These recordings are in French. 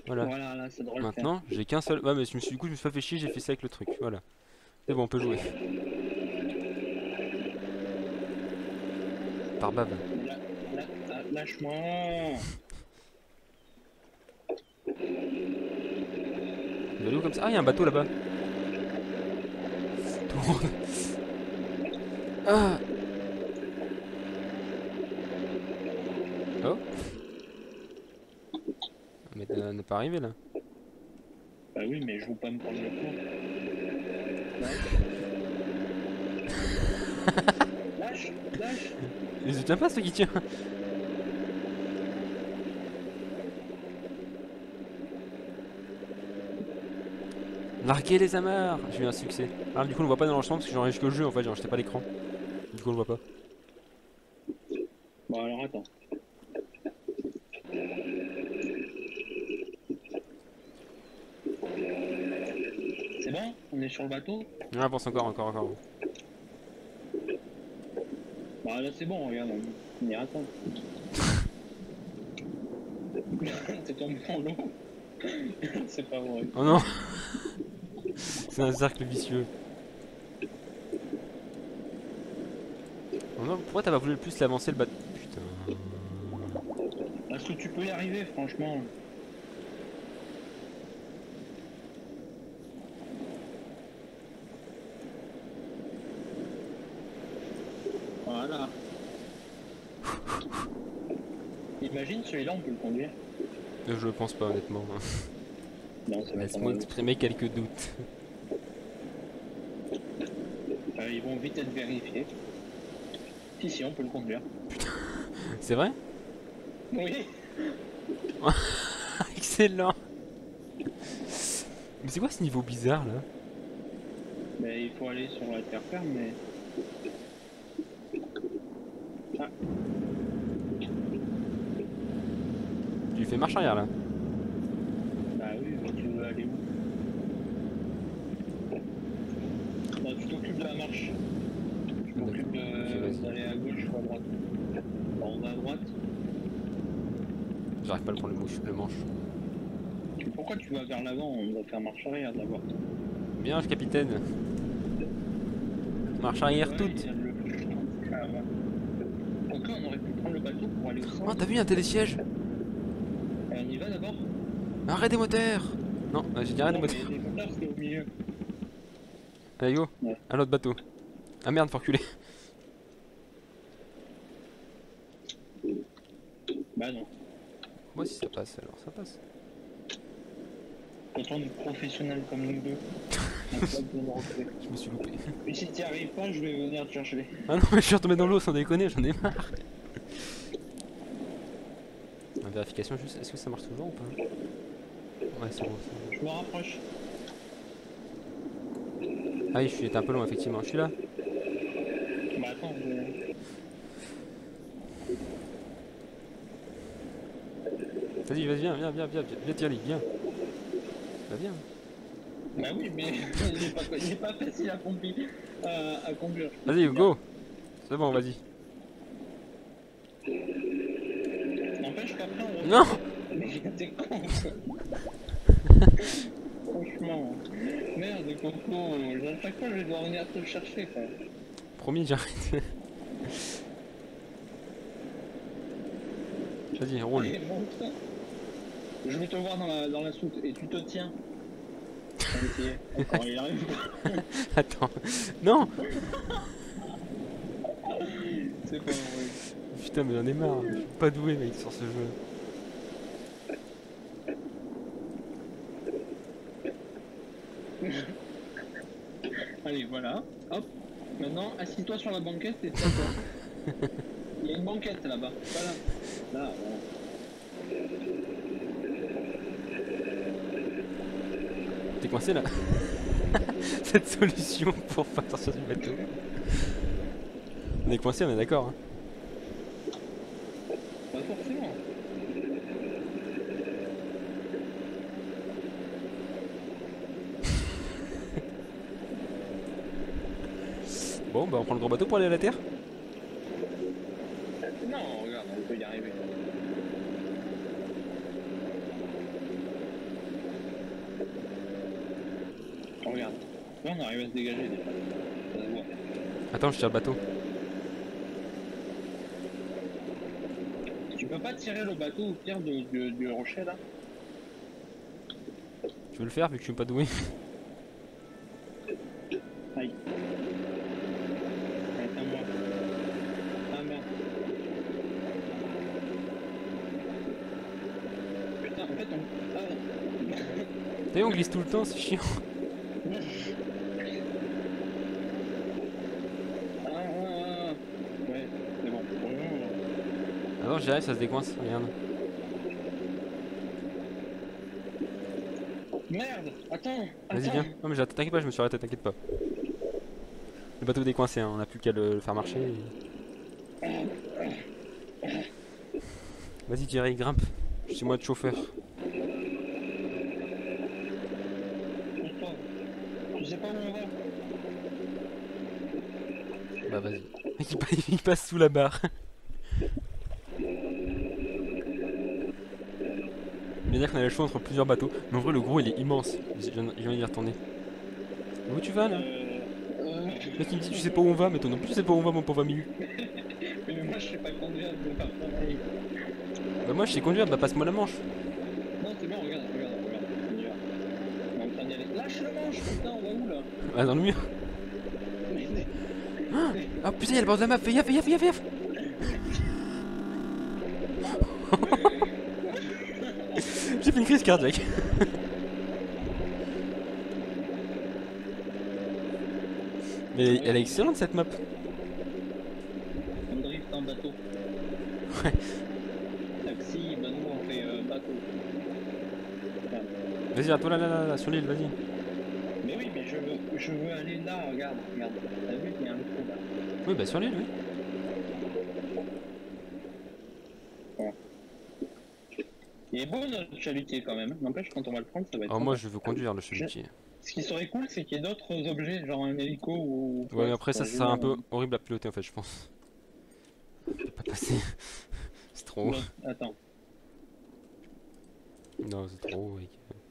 Voilà. Voilà, là, ça devrait le faire. Maintenant, j'ai qu'un seul. Ouais, mais du coup, je me suis pas fait chier, j'ai fait ça avec le truc. Voilà. C'est bon, on peut jouer. Par bave. Lâche-moi. Il va aller où comme ça? Ah, il y a un bateau là-bas. Tourne. Ah. Oh. Mais n'est pas arrivé là. Bah oui, mais je veux pas me prendre le coup. Lâche, lâche. Il se tient pas ce qui tient. Larguer les amarres. J'ai eu un succès. Ah, du coup, on le voit pas dans l'enregistrement parce que j'enregistre que le jeu en fait, j'enregistre pas l'écran. Du coup, on le voit pas. Bon, alors attends. C'est bon? On est sur le bateau? Non, avance encore. Bah là, c'est bon, regarde. On y attend. T'es tombé dans l'eau? C'est pas vrai. Oh non. C'est un cercle vicieux. Oh non, pourquoi t'as pas voulu le plus l'avancer le bateau? Putain. Est-ce que tu peux y arriver, franchement? Voilà. Imagine celui-là, on peut le conduire. Je pense pas honnêtement. Non, c'est pas Laisse-moi mal. exprimer quelques doutes. Ils vont vite être vérifiés. Si, on peut le conduire. C'est vrai? Oui. Excellent. Mais c'est quoi ce niveau bizarre là? Mais il faut aller sur la terre ferme, mais... Ah, Tu fais marche arrière là. bah oui, mais tu veux aller où? Bah, tu t'occupes de la marche. Je m'occupe Ok, vas-y. d'aller à gauche ou à droite. Bon, on va à droite. J'arrive pas à le prendre le manche. Pourquoi tu vas vers l'avant? On va faire marche arrière d'abord. Bien, capitaine. Marche arrière Ouais, il toute. vient de le... Ah, ouais. Ok, on aurait pu prendre le bateau pour aller au Oh, centre. t'as vu un télésiège? On y va d'abord? Arrête des moteurs. Non, j'ai dit arrête des Non, moteurs. mais les moteurs, c'est au milieu. Allez go, Ouais. à l'autre bateau. Ah merde, faut reculer. Bah non. Moi si ça passe alors, ça passe. Quand on est professionnel comme nous deux, on peut pas besoin de reculer. Je me suis loupé. Mais si t'y arrives pas, je vais venir te chercher. Ah non, mais je suis retombé dans l'eau sans déconner, j'en ai marre. La vérification juste, est-ce que ça marche toujours ou pas? Ouais, c'est bon. Je me rapproche. Ah oui, j'étais un peu loin effectivement, je suis là. Bah attends, Vas-y, vas-y, viens Thierry, viens. Bah viens. Bah oui, mais il est pas facile à conduire. À conduire. Vas-y, go. C'est bon, vas-y. N'empêche qu'après on Non. retrouve. Mais t'es con. Franchement. Merde, Coco. À chaque fois, je dois venir te le chercher, quoi. Promis, j'arrête. Vas-y, roule. Allez, monte. Je vais te voir dans la soute et tu te tiens. On va essayer. Encore, il arrive. Attends. Non. C'est pas vrai. Putain, mais j'en ai marre. Je suis pas doué, mec, sur ce jeu. Allez, voilà. Hop. Maintenant, assis-toi sur la banquette et tiens-toi. Il y a une banquette là-bas. Voilà. Là, voilà. T'es coincé là. Cette solution pour pas sortir du bateau. On est coincé, on est d'accord. Hein. Pas forcément. Bon, bah on prend le gros bateau pour aller à la terre. Non, regarde, on peut y arriver. regarde. Là, on arrive à se dégager déjà. Ça se voit. Attends, je tire le bateau. Tu peux pas tirer le bateau au pire du rocher là? Tu veux le faire vu que je suis pas doué? Aïe. Allez, c'est à moi. Ah merde. Putain, en fait, on. Ah. T'as vu, on glisse tout le temps, c'est chiant. Ouais, c'est bon. Ah non, j'y arrive, ça se décoince, regarde. Merde, attends. Vas-y, viens. Non, mais t'inquiète pas, je me suis arrêté, t'inquiète pas. Le bateau est décoincé, hein, on a plus qu'à le faire marcher. Vas-y, Jerry, grimpe. Je suis moi de chauffeur. Je sais pas où on va. Bah, vas-y. Il passe sous la barre. Il dire qu'on avait le choix entre plusieurs bateaux. Mais en vrai, le gros il est immense. Je viens d'y retourner. Où tu vas là? Le mec il me dit tu sais pas où on va, mais toi non plus tu sais pas où on va, mon pauvre ami. Mais moi je sais pas conduire, je vais faire pareil. Bah moi je sais conduire, bah passe-moi la manche. Non c'est bon, regarde, on y va. On est en train d'y aller. Lâche le manche, putain, on va où là? Ah dans le mur. Ah putain y'a le bord de la map, fais gaffe, fais gaffe, fais gaffe, fais gaffe. J'ai fait une crise cardiaque. Mais elle est excellente cette map. On drift en bateau. Ouais. Taxi, bah nous on fait bateau. Vas-y, à toi là, sur l'île, vas-y. Mais oui, mais je veux aller là, regarde. T'as vu qu'il y a un trou là? Oui, bah sur l'île, oui. Voilà. Il est beau notre chalutier quand même. N'empêche, quand on va le prendre, ça va être. Alors moi je veux conduire le chalutier. Ce qui serait cool, c'est qu'il y ait d'autres objets, genre un hélico ou. Ouais, mais après ça sera un peu horrible à piloter en fait, je pense. Je peux pas passer. C'est trop haut. Attends. Non, c'est trop haut, mec.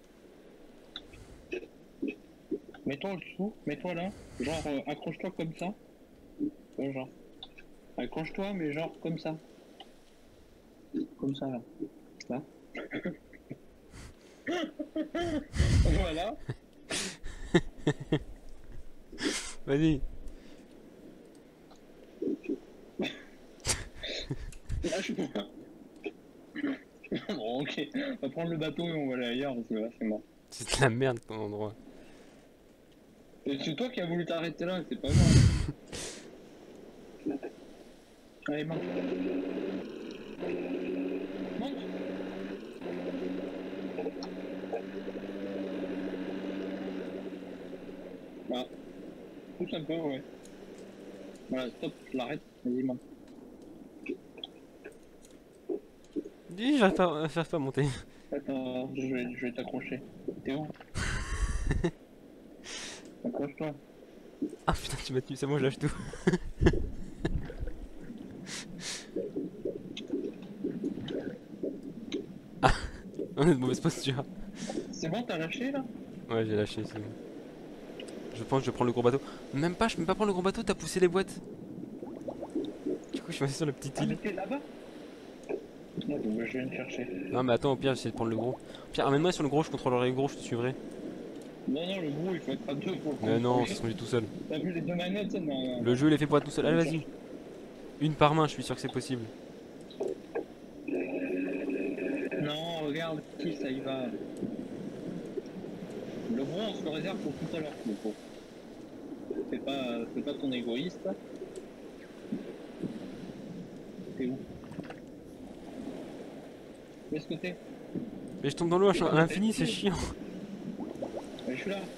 Mets-toi en dessous, mets-toi là. Genre, accroche-toi comme ça. Ouais, genre. Accroche-toi, mais genre comme ça. Comme ça là. Là. Voilà. Vas-y. Lâche-moi. Bon, ok. On va prendre le bateau et on va aller ailleurs parce que là, c'est mort. C'est de la merde ton endroit. Et c'est toi qui as voulu t'arrêter là, c'est pas moi. Allez, monte. Monte. Bah, pousse un peu, ouais. Voilà, stop, je l'arrête. Vas-y, monte. Dis, j'arrive pas à monter. Attends, je vais t'accrocher. T'es où? Accroche-toi. Ah putain, tu m'as tenu, c'est bon, je lâche tout. Ah, on est de mauvaise posture. C'est bon, t'as lâché là? Ouais, j'ai lâché, c'est bon. Je pense que je prends le gros bateau. Même pas, je peux même pas prendre le gros bateau, t'as poussé les boîtes. Du coup, je suis passé sur la petite Ah, mais île. t'es là-bas? Non, bon, bah, je viens te chercher. Non, mais attends, au pire, j'essaie de prendre le gros. Au pire, amène-moi sur le gros, je contrôlerai le gros, je te suivrai. Non, le gros, il faut être à deux pour le Mais non, contrôler. ça se conduit tout seul. T'as vu les deux manettes? Non. Le jeu, il est fait pour être tout seul. Allez, vas-y. Une par main, je suis sûr que c'est possible. Non, regarde, qui ça y va. Le gros, on se le réserve pour tout à l'heure, le gros. Fais pas ton égoïste. T'es où? Où est-ce que t'es? Mais je tombe dans l'eau à l'infini, c'est chiant. Ouais, je suis là.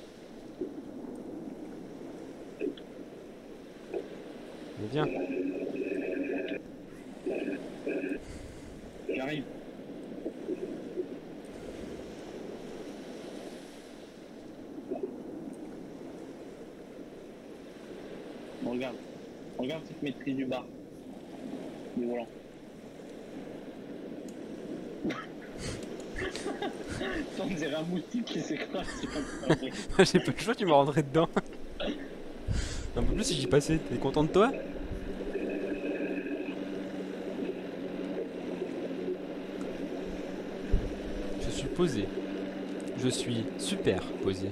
Mais viens. J'arrive. Bon, regarde cette maîtrise du bar. Du volant. On dirait un moustique qui s'écrase. J'ai pas le choix, tu m'as rentré dedans. Un peu plus si j'y passais. T'es content de toi? Je suis posé. Je suis super posé.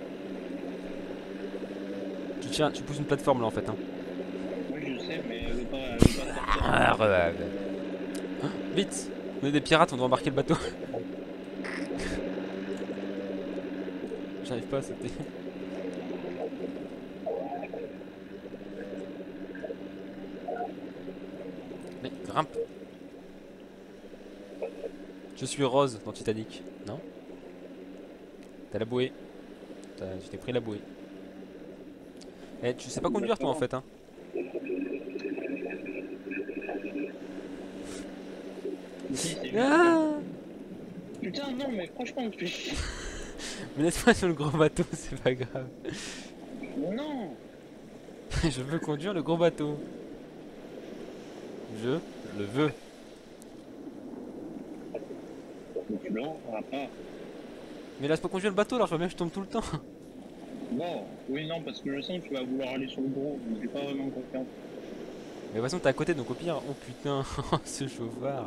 Tu pousses une plateforme là en fait. Hein. Oui, je sais, mais elle veut pas. Hein, vite! On est des pirates, on doit embarquer le bateau. J'arrive pas à sauter. Mais grimpe! Je suis Rose dans Titanic, non? T'as la bouée. Tu t'es pris la bouée. Eh, tu sais pas conduire toi en fait, hein? Si, c'est Ah, putain, non, mais franchement, tu fais. mais laisse-moi sur le gros bateau, c'est pas grave. Non! Je veux conduire le gros bateau. Je le veux. Mais tu l'auras pas. Mais laisse pas conduire le bateau, alors je vois bien que je tombe tout le temps. Bon, oui, non, parce que je sens que tu vas vouloir aller sur le gros, mais j'ai pas vraiment confiance. Mais de toute façon, t'es à côté, donc au pire, oh putain, ce chauffard.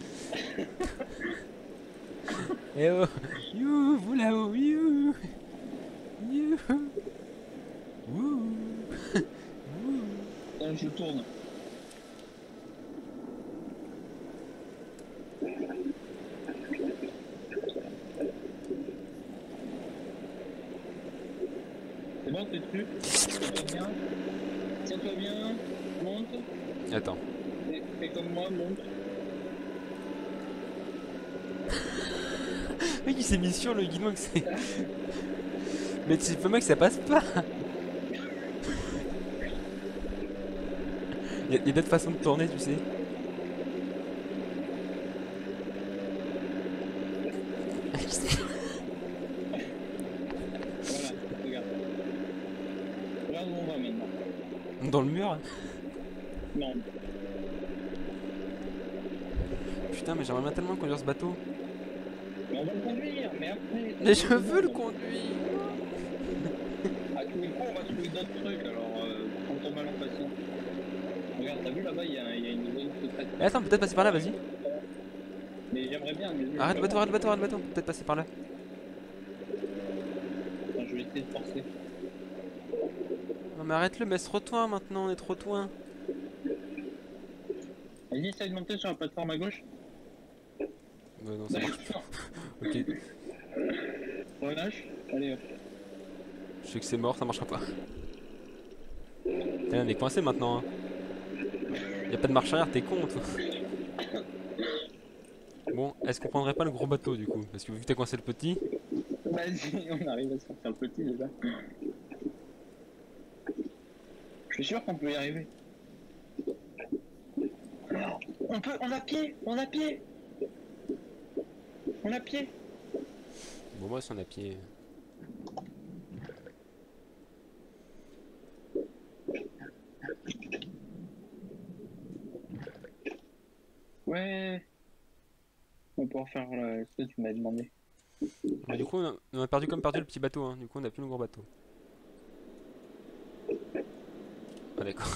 Eh oh, you, vous là-haut, you, you, wouh, wouh. Attends, je tourne. C'est bon, t'es dessus? Tiens-toi bien. Tiens-toi bien. Monte. Attends. Fais comme moi, monte. Mec, il s'est mis sur le guidon que c'est. Mais tu peux, mec, ça passe pas. Il y a d'autres façons de tourner, tu sais. Voilà, regarde. Regarde où on va maintenant. Dans le mur. Non. Putain, mais j'aimerais bien tellement conduire ce bateau. Mais on va le conduire, mais après. Mais je veux le conduire. À tous les coups, on va trouver d'autres trucs, alors prends ton mal en patience. Regarde, t'as vu là-bas, il y a une zone secrète. Eh, attends, peut-être passer par là, vas-y. Mais j'aimerais bien. Mais Arrête le bateau, arrête le bateau, arrête le bateau. Peut-être passer par là. Attends, je vais essayer de forcer. Non, mais arrête-le, mais trop loin maintenant, on est trop loin. Vas-y, essaye de monter sur la plateforme à gauche. Non, ça marche pas. Ok, Relâche. Allez hop. je sais que c'est mort, ça marchera pas. Putain, on est coincé maintenant. Hein. Y a pas de marche arrière, t'es con toi. Bon, est-ce qu'on prendrait pas le gros bateau du coup? Parce que vu que t'as coincé le petit. Vas-y, on arrive à sortir le petit déjà. Je suis sûr qu'on peut y arriver. On peut, on a pied, on a pied. On a pied. Bon, moi, si on a pied. Ouais. On peut refaire ce que tu m'as demandé. Mais du coup, on a perdu comme perdu le petit bateau. Hein. Du coup, on a plus le gros bateau. Ah, d'accord.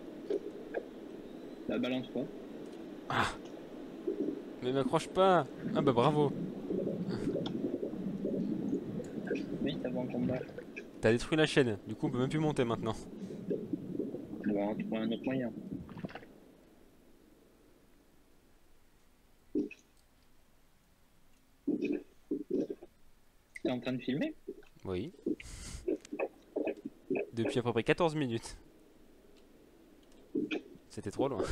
La balance quoi. Ah! Mais m'accroche pas! Ah, bah bravo! Oui, t'as bon combat. T'as détruit la chaîne. Du coup, on peut même plus monter maintenant. On va en trouver un autre moyen. T'es en train de filmer? Oui. Depuis à peu près 14 minutes. C'était trop loin.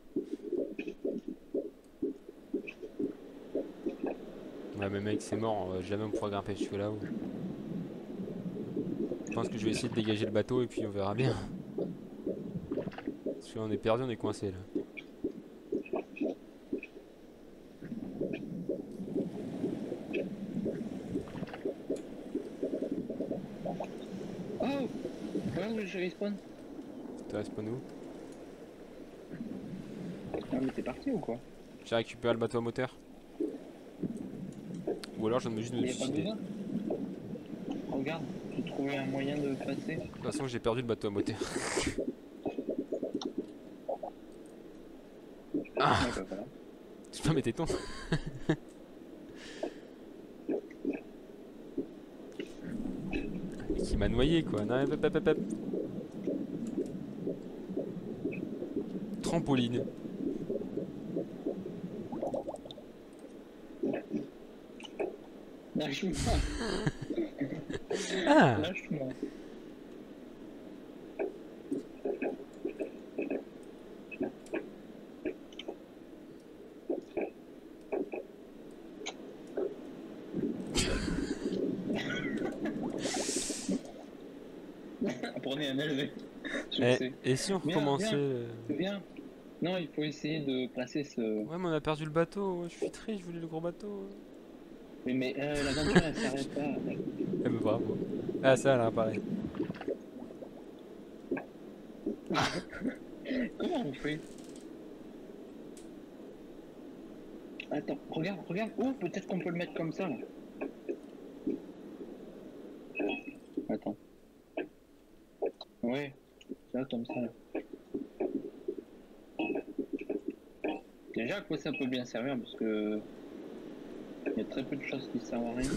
Ouais, mais mec, c'est mort. On va jamais pouvoir grimper jusque là-haut. Je pense que je vais essayer de dégager le bateau et puis on verra bien. Parce qu'on est perdu, on est coincé là. Oh! Regarde où je respawn. Tu restes nous? Ah mais t'es parti ou quoi? J'ai récupéré le bateau à moteur. Ou voleur, je viens de juste de me Il y a pas suicider. besoin. Regarde, j'ai trouvé un moyen de passer. De toute façon, j'ai perdu le bateau à moteur. Ah, Ouais, bah, voilà. tu peux mettre tes tons. Qui m'a noyé quoi. Non, hop, hop, hop, hop. Trampoline. Lâche-moi, Ah, lâche-moi. Apprenez un élevé. Je sais. et si on Viens, recommençait Viens. Non, il faut essayer de placer ce. Ouais, mais on a perdu le bateau. Je suis triste, je voulais le gros bateau. Mais l'aventure elle s'arrête pas. Eh ben bravo. Ah, ça là, pareil. Comment on fait? Attends, regarde, regarde. Oh, peut-être qu'on peut le mettre comme ça là. Attends. Ouais, là comme ça. Là. Déjà, à quoi ça peut bien servir parce que il y a très peu de choses qui servent à rien.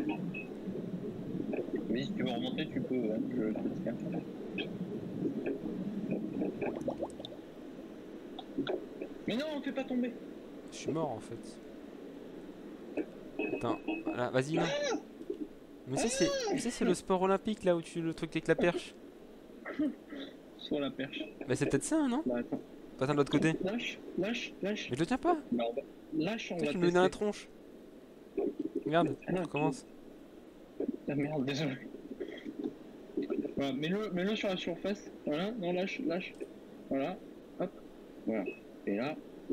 Mais si tu veux remonter, tu peux. Hein, je te tiens. Mais non, on fait pas tomber. Je suis mort en fait. Attends, là, vas-y, non. Mais ça, c'est le sport olympique là où tu le truc avec la perche. Sur la perche. Mais c'est peut-être ça, non? Bah attends. Pas de l'autre côté. Lâche, lâche, lâche. Mais je le tiens pas. Bah, lâche, on Toi, va tu me le mets dans la tester. tronche. Regarde, Ah non, on recommence. Ah merde, désolé. Voilà, mets-le sur la surface. Voilà, non, lâche, lâche. Voilà, hop, voilà. Et là.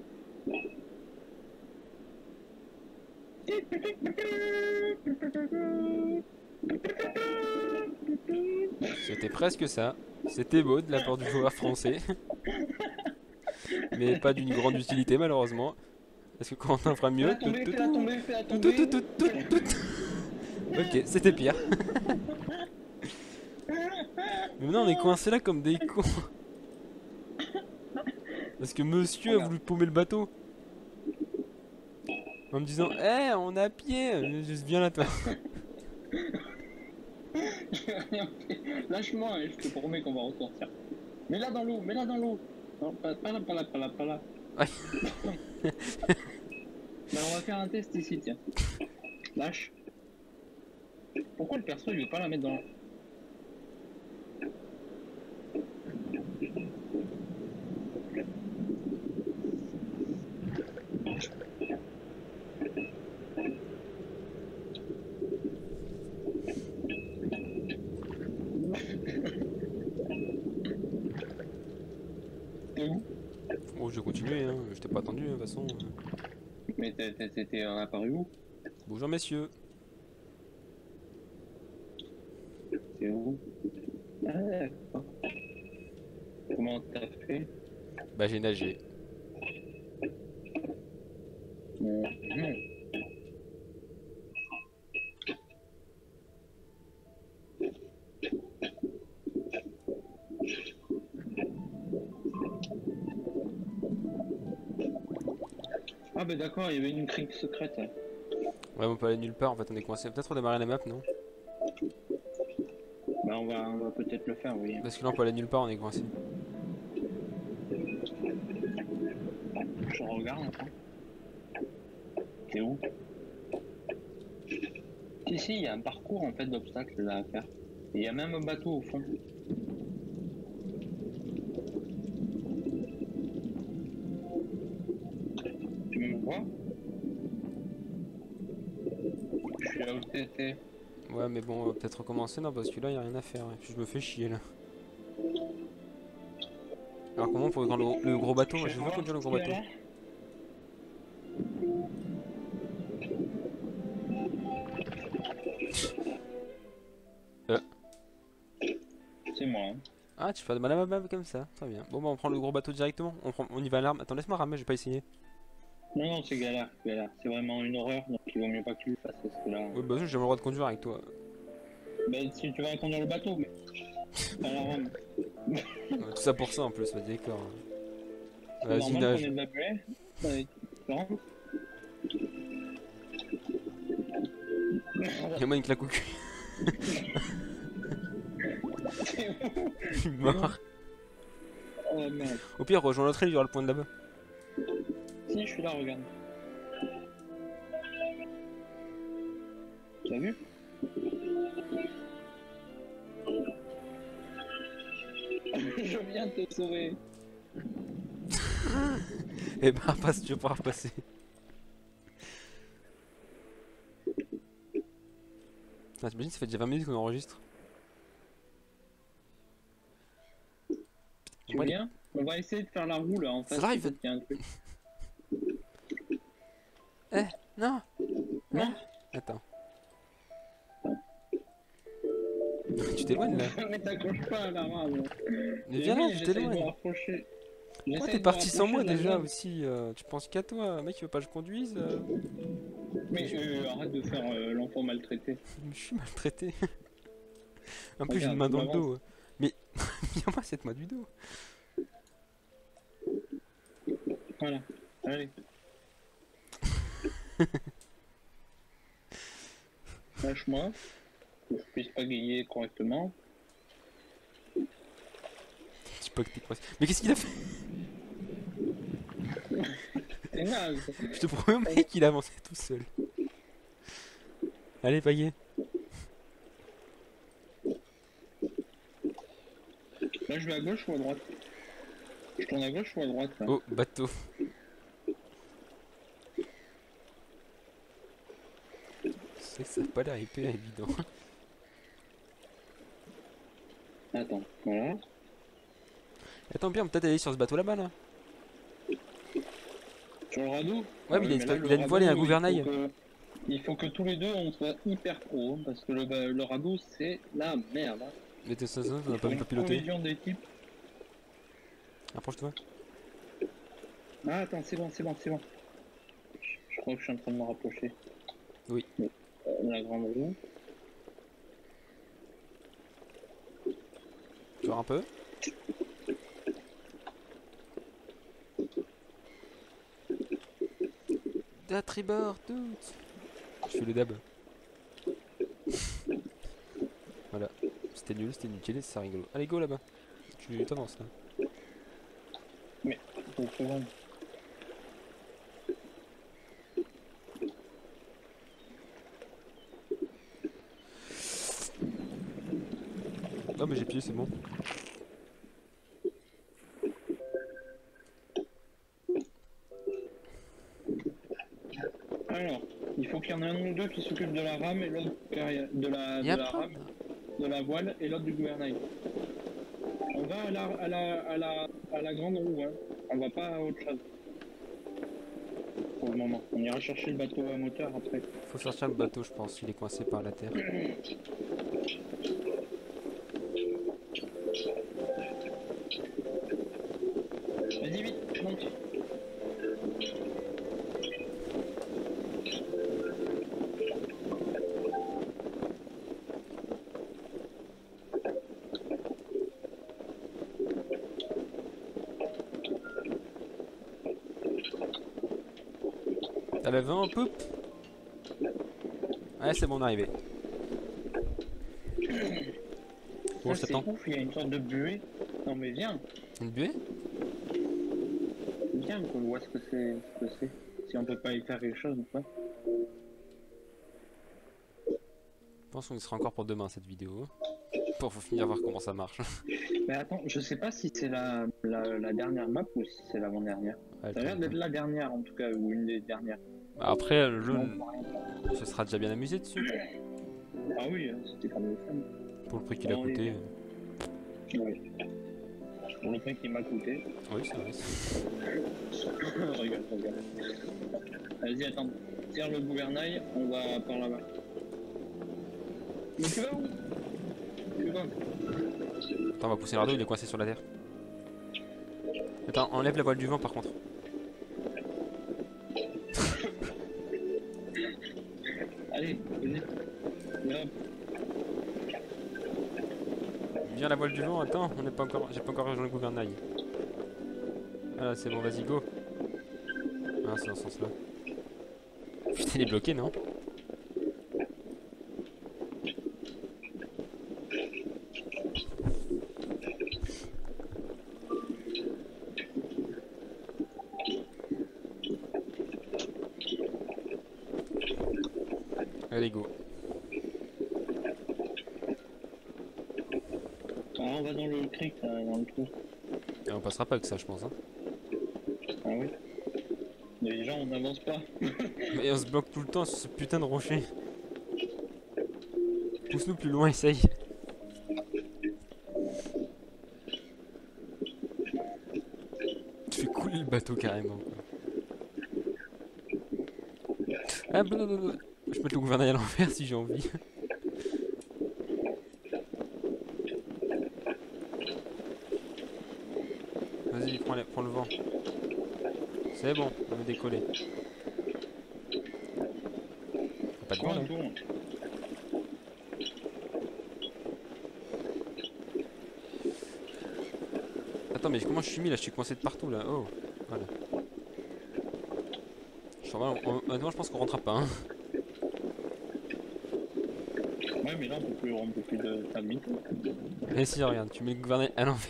C'était presque ça. C'était beau de la part du joueur français. Mais pas d'une grande utilité malheureusement. Est-ce que Corentin fera mieux? Fais-la tomber, fais-la Tout, tomber. tout, tout, tout, tout, tout. Ok, c'était pire. Mais maintenant on est coincé là comme des cons. Parce que monsieur a voulu paumer le bateau. En me disant, eh, on est à pied. Juste viens là toi. J'ai rien fait. Lâche-moi et je te promets qu'on va ressortir. Mets-la dans l'eau, mets-la dans l'eau. Non, pas là, pas là, pas là, pas là. Ouais. Ben, on va faire un test ici, tiens. Lâche. Pourquoi le perso il veut pas la mettre dans l'eau? T'es où? Oh, je vais continuer, hein. Je t'ai pas attendu, de toute façon. Mais t'étais apparu où? Bonjour messieurs. T'es où? Ah d'accord. Comment t'as fait? Bah j'ai nagé. Mhm. Ah bah d'accord, il y avait une crique secrète. Là. Ouais, on peut aller nulle part, en fait on est coincé. Peut-être redémarrer la map, non? Bah on va peut-être le faire, oui. Parce que là on peut aller nulle part, on est coincé. Je regarde enfin. T'es où? Si, il y a un parcours en fait d'obstacles là à faire. Et il y a même un bateau au fond. Tu me vois? Je suis là où t'étais. Ouais, mais bon, on va peut-être recommencer, non? Parce que là y a rien à faire. Et puis je me fais chier là. Alors comment pour le gros bateau? Moi je veux conduire le gros bateau. C'est moi. Hein. Ah, tu fais de mal à ma map comme ça, très bien. Bon bah on prend le gros bateau directement. On y va à l'arme. Attends, laisse-moi ramer, j'ai pas essayé. Non, non, c'est galère, galère. C'est vraiment une horreur, donc il vaut mieux pas que tu le fasses, parce que là... Ouais, bah, j'ai jamais le droit de conduire avec toi. Bah, si tu vas conduire le bateau, mais... Pas la rame. Tout ça pour ça en plus, vas-y, d'accord. C'est Vas-y, normal qu'on nage. ait de la buée. Ouais, Y'a moi une claque au cul. Je suis mort. oh merde. Au pire, rejoins l'autre île, il y aura le point de là-bas. Si, je suis là, regarde. T'as vu? Je viens de te sauver. Et bah, passe, tu vas pouvoir repasser. Ah, t'imagines, ça fait déjà 20 minutes qu'on enregistre. Tu Bon, allez. viens? On va essayer de faire la roue là en face. Ça arrive. peut-être qu'il y a un truc. Non. Non? Attends. Tu t'éloignes là. Mais t'accroches pas à la rame. Mais viens là, Oui, tu j'essaie de me t'éloignes. rapprocher. Pourquoi J'essaie t'es de me parti sans rapprocher moi de la déjà rame. aussi tu penses qu'à toi, mec, il veut pas que je conduise Mais arrête de faire l'enfant maltraité. Je suis maltraité. En plus, j'ai une Regarde, main tu dans le m'avances. dos. Mais viens-moi, cette main du dos. Voilà. Allez. Lâche-moi. Que je puisse pagayer correctement. Je sais pas que t'es coincé. Mais qu'est-ce qu'il a fait? C'est naze. Je te promets, mec, il a avancé tout seul. Allez, pagaie. Là, je vais à gauche ou à droite? Je tourne à gauche ou à droite là? Oh, bateau. C'est que ça a pas l'air hyper évident. Attends, voilà. Attends, bien, peut-être aller sur ce bateau là-bas là. Sur le radeau? Ouais, mais il a, là, il a une voile et un gouvernail. Il faut que tous les deux on soit hyper pro, hein, parce que le radeau c'est la merde. Hein. Mais t'es ça, on Il a faut pas une piloté. cohésion d'équipe. Approche-toi. Ah attends, c'est bon, c'est bon, c'est bon. Je crois que je suis en train de me rapprocher. Oui. La grande roue. Tu vois un peu. Da tribord, toutes. Je fais le dab. Voilà. C'était nul, c'était inutile et c'est rigolo. Allez, go là-bas. Tu t'avances là. Faut que je rentre. Non, mais j'ai pied, c'est bon. Alors, il faut qu'il y en ait un ou deux qui s'occupent de la rame et l'autre de la, Y'a de la pas. rame, de la voile et l'autre du gouvernail. On va à la grande roue, hein. On va pas à autre chose. Pour le moment. On ira chercher le bateau à moteur après. Faut sortir le bateau, je pense. Il est coincé par la terre. Vas-y vite, monte. T'as le vent, poup. Ouais, c'est bon, on est arrivé. Bon, je C'est t'attends. ouf, il y a une sorte de buée. Non mais viens, Une buée? viens qu'on voit ce que c'est. Si on peut pas y faire quelque chose ou pas. Je pense qu'on y sera encore pour demain cette vidéo. Pour finir voir comment ça marche. Mais attends, je sais pas si c'est la dernière map ou si c'est l'avant-dernière. Ouais, Ça a l'air d'être la dernière en tout cas, ou une des dernières. bah après, le jeu Non, pour rien. se sera déjà bien amusé dessus. Ah oui, c'était comme le fun. Pour le prix qu'il a Non, coûté. Oui. Pour le prix qui m'a coûté. Oui, c'est vrai. Regarde, regarde. Vas-y, attends. Tire le gouvernail, on va par là-bas. Mais tu vas où? Tu vas? Attends, on va pousser le radeau, il est coincé sur la terre. Attends, enlève la voile du vent par contre. Viens la voile du vent, attends, on n'est pas encore. J'ai pas encore rejoint le gouvernail. Voilà, c'est bon, vas-y, go. Ah, c'est dans ce sens-là. Putain, il est bloqué, non? Allez, go. Ah, on va dans le creek, là, dans le trou. Et on passera pas avec ça, je pense. Hein. Ah oui. Mais les gens, on n'avance pas. Mais on se bloque tout le temps sur ce putain de rocher. Pousse-nous plus loin, essaye. Tu fais couler le bateau carrément. Quoi. Ah, blablabla. Je peux mettre le gouvernail à l'envers si j'ai envie. Vas-y, prends le vent. C'est bon, on va décoller. Pas de vent là. Attends, mais comment je suis mis là? Je suis coincé de partout là. Oh, voilà. Honnêtement, je pense qu'on rentrera pas. Hein. Ouais, mais là, on peut plus de famille. Et si, regarde, tu mets le gouvernail à l'envers.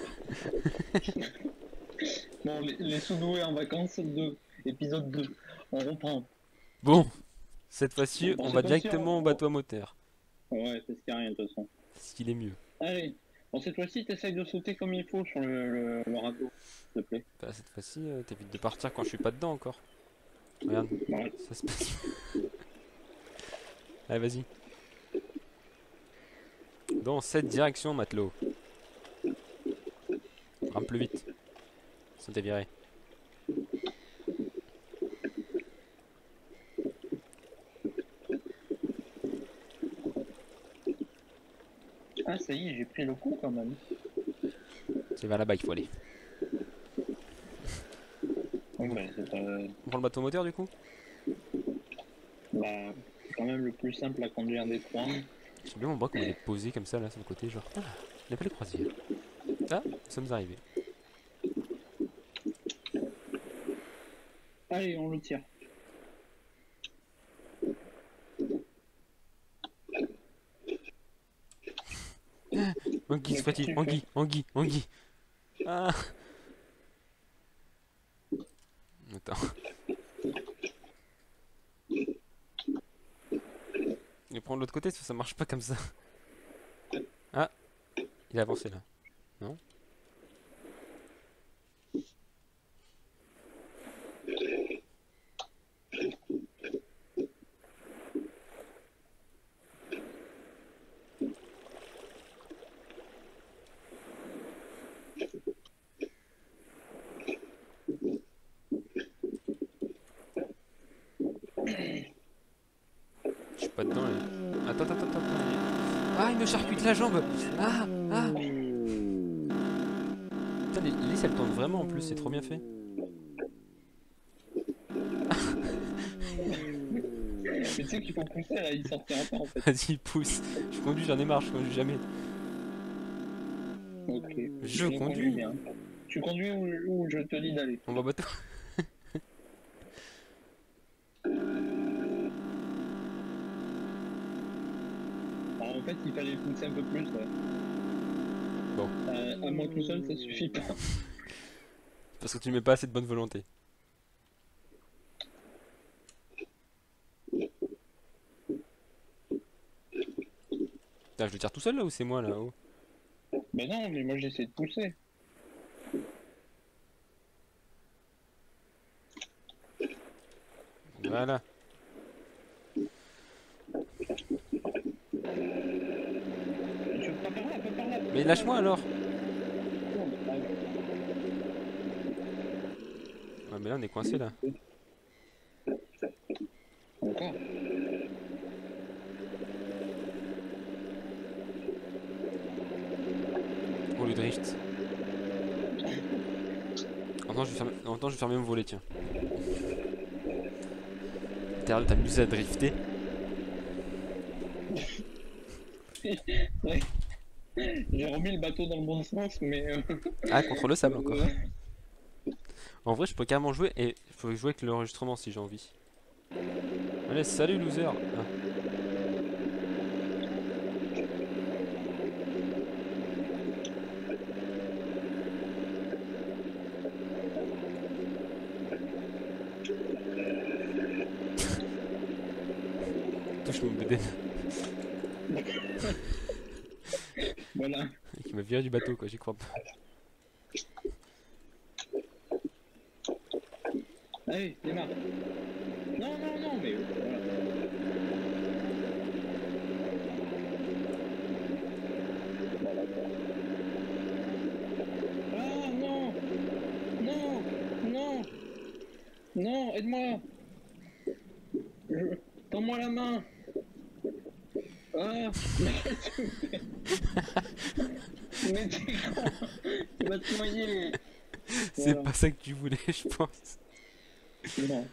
Bon, les sous-doués en vacances 2, épisode 2, on reprend. Bon, cette fois-ci, Bon, on cette va fois-ci, directement au bateau à moteur. Ouais, c'est ce qu'il y a rien de toute façon. C'est ce qu'il est mieux. Allez, bon, cette fois-ci, t'essayes de sauter comme il faut sur le radeau, s'il te plaît. Bah, cette fois-ci, t'évites de partir quand je suis pas dedans encore. Regarde, Ouais. ça se passe. Allez, vas-y. Dans cette direction, matelot. Rame plus vite. Ça t'est viré. Ah, ça y est, j'ai pris le coup quand même. C'est vers là-bas qu'il faut aller. Oui, bah, c'est pas... On prend le bateau moteur du coup? Bah, c'est quand même le plus simple à conduire des trois. J'aime bien mon bras comme il est posé comme ça là sur le côté, genre. Ah, il a pas les croisières. Ah, nous sommes arrivés. Allez, on le tire. Anguille, se fait-il? Anguille. Ah. Attends. Je vais prendre l'autre côté, ça marche pas comme ça. Ah, il a avancé là. Non? Je suis pas dedans là. Attends. Ah, il me charcute la jambe. Ah. Putain, l'hélice elle tourne vraiment en plus, c'est trop bien fait. Mais tu sais qu'il faut pousser là, il sortira pas en fait. Vas-y, pousse. Je conduis, j'en ai marre, je conduis jamais. Ok. Je conduis. Bien. Tu conduis où je te dis d'aller. On va au bateau. Alors, en fait, il fallait pousser un peu plus. Ouais. Bon. À moi tout seul, ça suffit pas. Parce que tu mets pas assez de bonne volonté. Putain, je le tire tout seul là ou c'est moi là-haut? Mais non, mais moi j'essaie de pousser. Voilà. Tu veux pas par là. Mais lâche-moi alors. Ouais, mais là on est coincé là. Encore. Oh le drift. En même temps, je vais fermer mon volet, tiens. T'as l'air de t'amuser à drifter. Ouais. J'ai remis le bateau dans le bon sens, mais. Ah, contre le sable encore. Ouais. En vrai, je peux carrément jouer et il faut jouer avec l'enregistrement si j'ai envie. Allez, salut loser. Ah. Touche mon bébé. Voilà. Qui m'a viré du bateau quoi, j'y crois pas. Allez, démarre. Non, non, non, mais. Voilà. Ah non! Non! Non! Non, aide-moi! Tends-moi la main! Ah! Mais t'es con! Tu vas te noyer! C'est Voilà. pas ça que tu voulais, je pense. Non.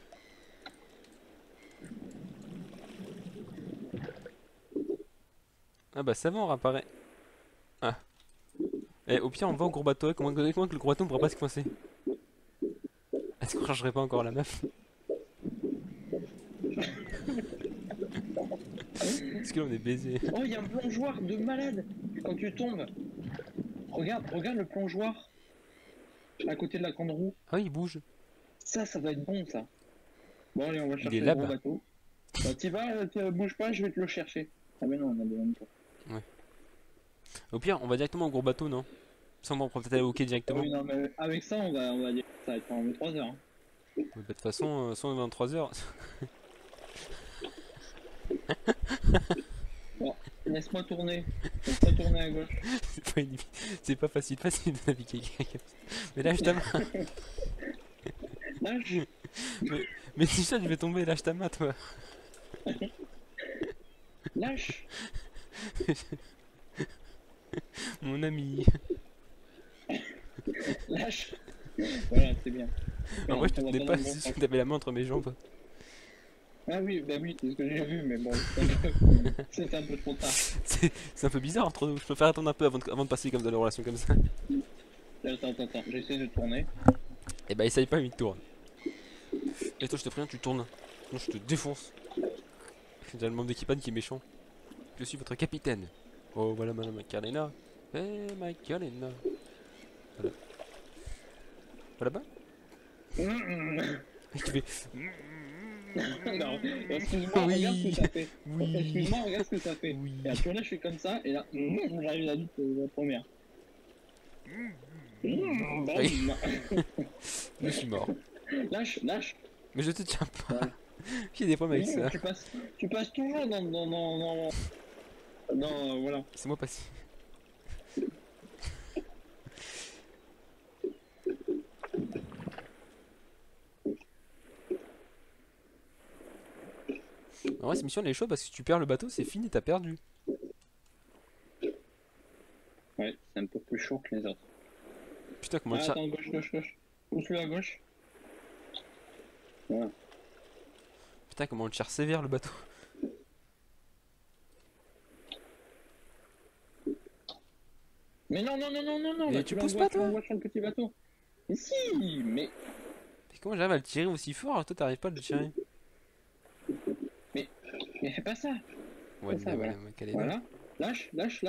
Ah bah ça va, on réapparaît. Ah. Et au pire, on va au gros bateau. Comment que le gros bateau ne pourra pas se coincer? Est-ce qu'on changerait pas encore la meuf? Est-ce que là on est baisé? Oh, il y a un plongeoir de malade! Quand tu tombes, regarde le plongeoir à côté de la grande roue. Ah oui, il bouge. Ça va être bon, ça. Bon, allez, on va Il chercher est le gros là-bas. bateau. Bah, t'y vas, bouge pas, je vais te le chercher. Ah, mais non, on a besoin de toi. Au pire, on va directement au gros bateau, non? Ça, on pourra peut-être aller au quai Ah directement. oui, non, mais avec ça, on va dire ça va être pendant 3 heures. Hein. Mais bah, de toute façon, soit on est 23h. Bon, laisse-moi tourner. Laisse-moi tourner à gauche. C'est pas facile de naviguer. Mais lâche ta main. Lâche. Mais si ça, je vais tomber, lâche ta main, toi. Lâche. Mon ami. Lâche. Voilà, c'est bien. En vrai, je te On va tenais pas pas dans le bon si sens. tu avais la main entre mes jambes. Ah oui, bah oui, c'est ce que j'ai vu, mais bon, c'était un peu trop tard. C'est un peu bizarre entre nous. Je préfère attendre un peu avant de passer comme dans les relations comme ça. Attends, j'essaie de tourner. Et bah, essaye pas, il tourne. Et toi, je te préviens, tu tournes. Sinon, je te défonce. C'est déjà le membre d'équipage qui est méchant. Je suis votre capitaine. Oh, voilà, madame Macarena. Eh, Macarena. Voilà. Pas là-bas? Et tu fais. Non, excuse-moi, Oui. regarde ce que ça fait. Oui. Excuse-moi, regarde ce que ça fait. Oui. Et après là, je fais comme ça, et là, j'arrive à la première. Oui. Je suis mort. Lâche. Mais je te tiens pas. Voilà. J'ai des problèmes avec Oui, ça. tu passes toujours dans voilà. C'est moi passé. En vrai, cette mission elle est chaude parce que si tu perds le bateau, c'est fini, t'as perdu. Ouais, c'est un peu plus chaud que les autres. Putain, comment Ah, le tire. attends, gauche. Pousse-le à gauche. Voilà. Putain, comment on le tire sévère le bateau. Mais non, Mais là, tu pousses pas, toi? l'envoies sur le petit bateau. Mais si, mais Mais comment j'arrive à le tirer aussi fort alors que toi t'arrives pas à le tirer? mais fais pas ça. Ouais, ça, voilà. Voilà. Lâche.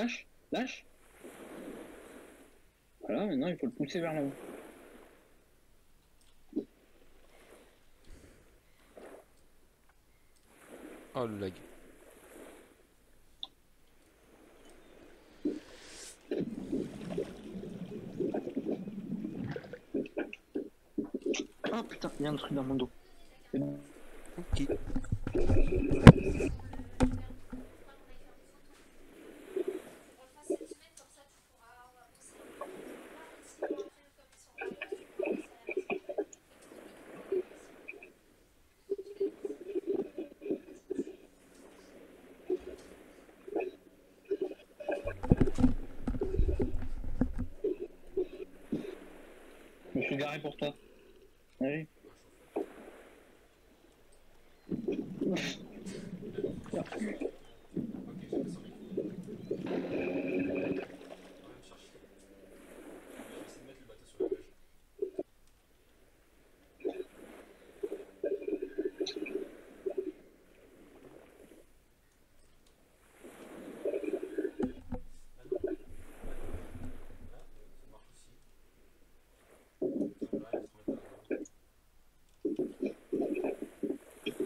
Voilà, maintenant il faut le pousser vers là-haut. Oh le lag. Oh putain, il y a un truc dans mon dos. Ok. Je me suis garé pour toi. Allez.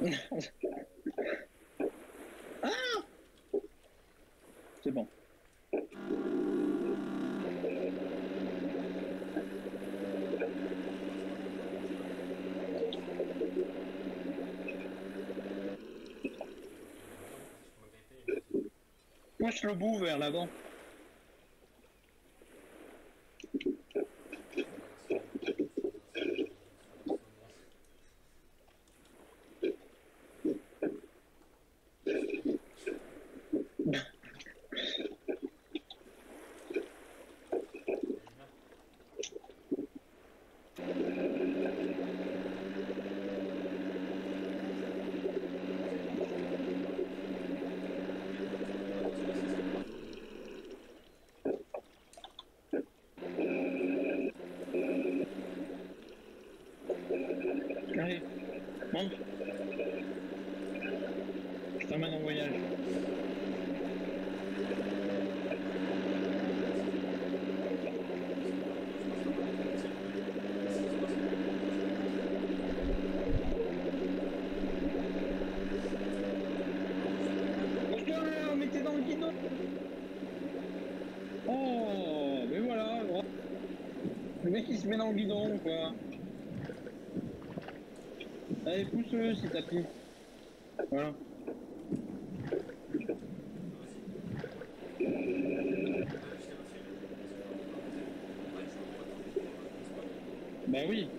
C'est bon. Pousse le bout vers l'avant. Allez, monte. Je t'emmène en voyage. Pousse-toi, mais t'es dans le guidon. Oh, mais voilà. Le mec il se met dans le guidon, quoi. Allez, pousse-le si t'as pris. Voilà. Bah oui.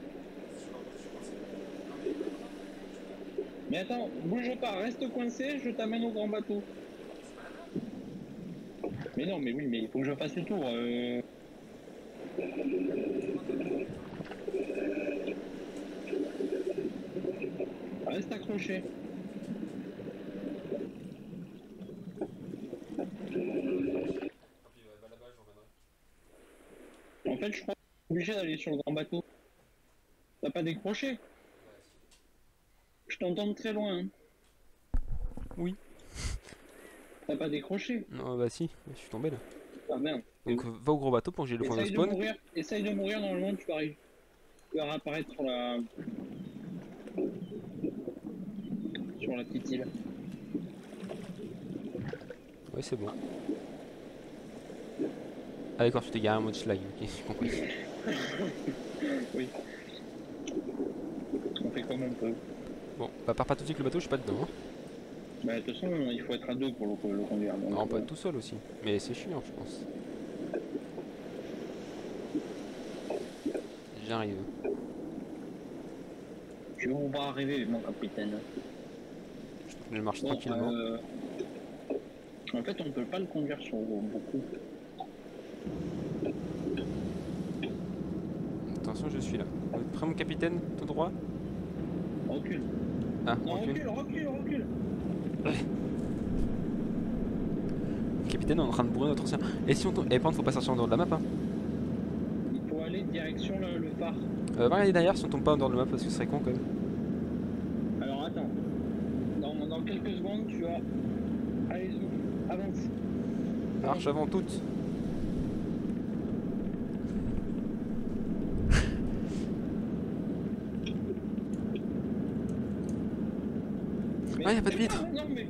Mais attends, bouge pas, reste coincé, je t'amène au grand bateau. Mais non, mais oui, mais il faut que je fasse le tour. Reste accroché. En fait, je crois que je suis obligé d'aller sur le grand bateau. T'as pas décroché? Je t'entends de très loin. Hein. Oui. T'as pas décroché? Non, bah si, je suis tombé là. Ah merde. Donc va au gros bateau pour que j'ai le point de Essaye de spawn. mourir, essaye de mourir, normalement tu vas arriver. Tu vas réapparaître sur la petite île. Ouais, c'est bon. Ah d'accord, tu t'es garé en mode schlag, ok, j'ai compris. Oui. On fait comme on peut. Bon, bah pars pas tout de suite le bateau, je suis pas dedans. Hein. Bah de toute façon, il faut être à deux pour le conduire. Donc, Non, pas tout seul aussi. Mais c'est chiant, je pense. J'arrive. On va arriver, mon capitaine. Je marche Bon, tranquillement. en fait, on peut pas le conduire sur beaucoup. Attention, je suis là. Prends mon capitaine, tout droit. Recule. Ah, Non, recule. recule. Capitaine, on est en train de bourrer notre océan. Et si on tombe. Eh, par contre, faut pas sortir en dehors de la map. Hein. Il faut aller direction le phare. Va regarder derrière si on tombe pas en dehors de la map parce que ce serait con quand même. Alors attends. Dans quelques secondes, tu vas. Allez, zoom. Avance. Marche avant toute. Mais, Ah, y a pas de vitre. Non, mais.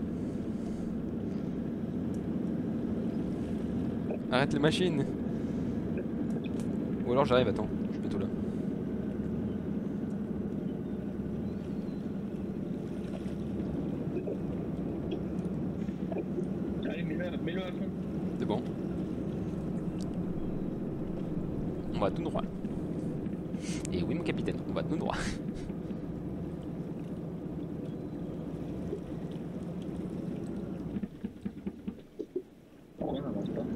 Arrête les machines. Ou alors j'arrive, attends. Je suis bientôt là. Allez, mets-le à fond. C'est bon. On va tout droit. Et oui, mon capitaine, on va tout droit. Pourquoi on n'avance pas?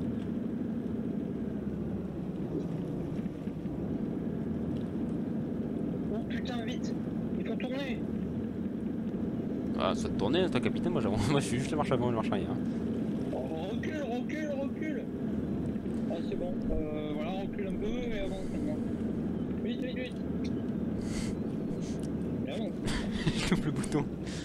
Oh putain, vite! Il faut tourner! Ah, ça te tournait, toi, capitaine. Moi, moi, je suis juste la marche avant et la marche arrière. Hein. Oh, recule! Ah, c'est bon. Voilà, recule un peu et avance maintenant. Vite! Et avance. Je loupe le bouton.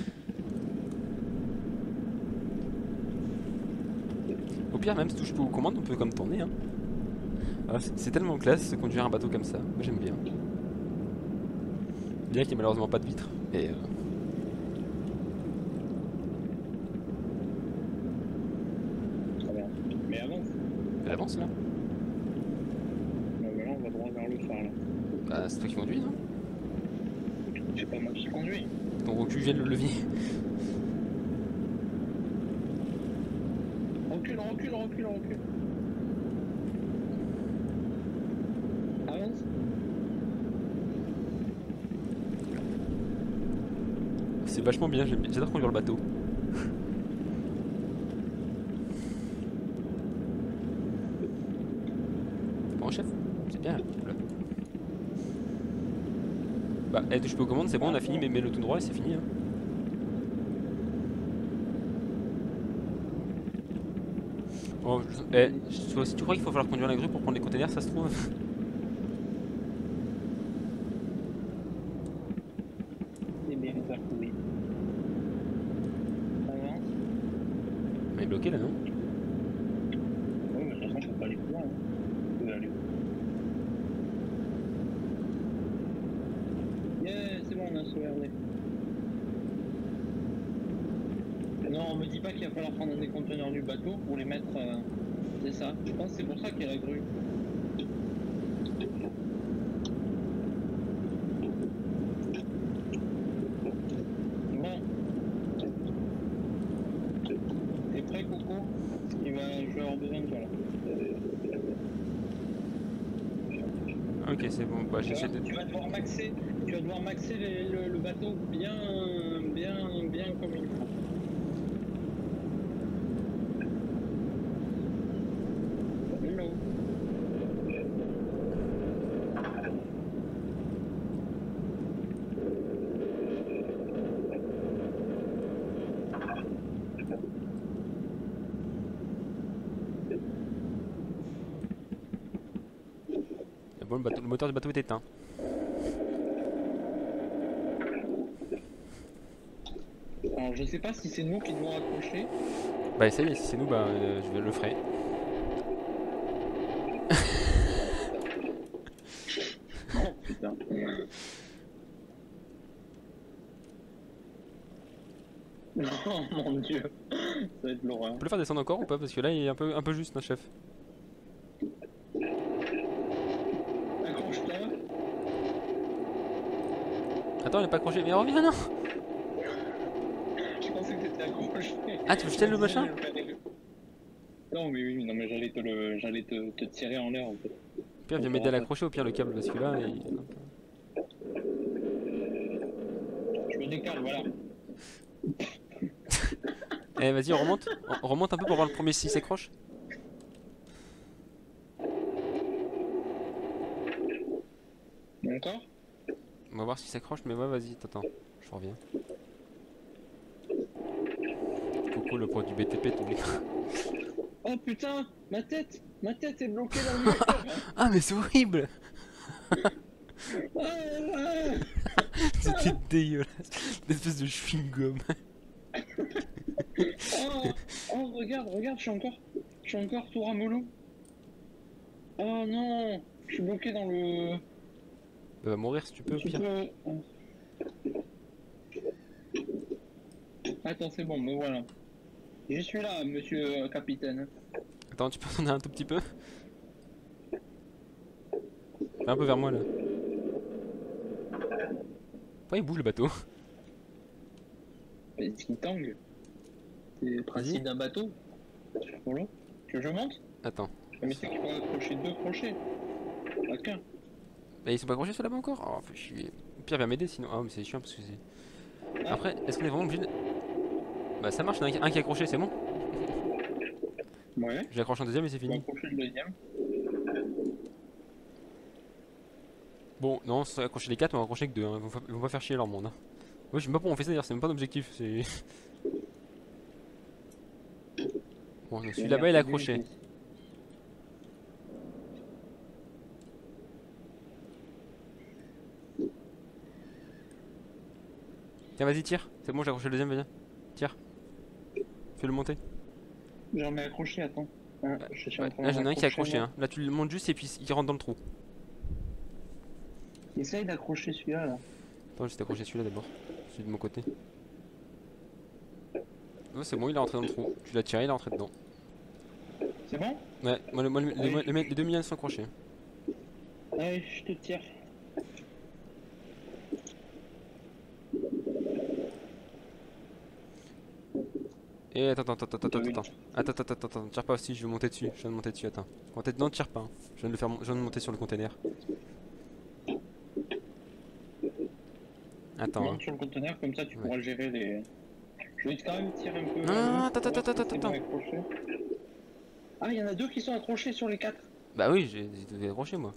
Au pire, même si tu touches pas aux commandes, on peut comme tourner. Hein. Ah, c'est tellement classe de conduire un bateau comme ça. Moi, j'aime bien. Bien qu'il n'y ait malheureusement pas de vitre. Et Très bien. Mais avance. elle avance là. Non, mais là, on va droit vers le phare, là. Bah, c'est toi qui conduis, non? C'est pas moi qui conduis. Ton recul gêne le levier. Recule, recule, recule, recule. Avance. C'est vachement bien, j'adore conduire le bateau. Bon chef, c'est bien. Voilà. Bah, je peux commander, c'est bon, on a fini, mais mets-le tout droit et c'est fini. Hein. Oh, si tu crois qu'il faut falloir conduire la grue pour prendre les containers, ça se trouve. C'est bien parcouru. Avance. On est bloqué là, non? Oui, mais de toute façon, on peut pas aller plus loin. Hein. On peut aller où? Yeah, c'est bon, on a sauvé. Non, on me dit pas qu'il va falloir prendre des conteneurs du bateau pour les mettre. C'est ça. Je pense que c'est pour ça qu'il y a la grue. Bon. T'es prêt, Coco? Je vais avoir besoin de toi là. Ok, c'est bon, bah j'essaie de. Tu vas devoir maxer le bateau bien comme il faut. Hello. Bon, le moteur du bateau est éteint. Alors je sais pas si c'est nous qui devons accrocher. Bah essaye, si c'est nous, bah je le ferai. Oh putain. Oh mon dieu. Ça va être l'horreur. On peut le faire descendre encore ou pas? Parce que là il est un peu juste, hein, chef. Accroche-toi. Attends, il est pas accroché, mais reviens, non! Je pensais que t'étais accroché. Ah, tu veux jeter le machin? Non mais oui, non mais j'allais te tirer en l'air en fait. Pierre, viens m'aider à l'accrocher au pire le câble, parce que là Je me décale, voilà. Eh vas-y, on remonte un peu pour voir le premier s'il s'accroche. Encore? On va voir s'il s'accroche, mais ouais, vas-y, attends, je reviens. Coco, le produit BTP, t'oublies. Oh putain, ma tête est bloquée dans le mur. Ah, mais c'est horrible! Ah, C'était dégueulasse, une espèce de chewing-gum. oh, regarde, je suis encore tout ramollo. Oh non, je suis bloqué dans le. Elle va mourir si tu peux, au pire. Attends, c'est bon, me voilà. Je suis là, monsieur capitaine. Attends, tu peux tourner un tout petit peu? Fais un peu vers moi là. Pourquoi il bouge le bateau? Mais c'est une tangue. C'est le principe d'un bateau. Voilà. Tu veux que je monte? Attends. Mais c'est qu'il faut accrocher 2 crochets. Pas qu'un. Mais ils sont pas accrochés ceux là-bas encore? Oh, fais chier. Au pire, viens m'aider sinon. Ah, mais c'est chiant parce que c'est. Ah. Après, est-ce qu'on est vraiment obligé de. Bah, ça marche, il y en a un qui est accroché, c'est bon? Ouais. J'accroche un deuxième et c'est On va fini. accrocher le deuxième. Bon, non, c'est accrocher les 4, mais on va accrocher que 2. Hein. Ils vont pas faire chier leur monde. Hein. Moi, je sais même pas pourquoi on fait ça d'ailleurs, c'est même pas un objectif. C'est. Bon, celui là-bas il est accroché. Tiens, vas-y, tire. C'est bon, j'ai accroché le deuxième, vas-y. Tire. Fais-le monter. J'en ai accroché, attends. Ah, je suis en train Là, j'en ai un qui est d'accrocher, accroché. Hein. Là, tu le montes juste et puis il rentre dans le trou. Essaye d'accrocher celui-là là. Attends, je vais accroché celui-là d'abord. Celui de mon côté. Oh, c'est bon, il est rentré dans le trou. Tu l'as tiré, il est rentré dedans. C'est bon? Ouais, Allez, les deux miens sont accrochés. allez, je te tire. Et attends, tire pas aussi, je vais monter dessus. Je viens de monter dessus, attends. Quand t'es dedans, tire pas. Hein. Je viens de le faire, je viens de monter sur le container. Attends. Hein. Monte sur le conteneur, comme ça tu pourras gérer les. Je vais quand même tirer un peu. Non, attends. Ah, il y en a deux qui sont accrochés sur les quatre. Bah oui, j'ai devais accrocher moi.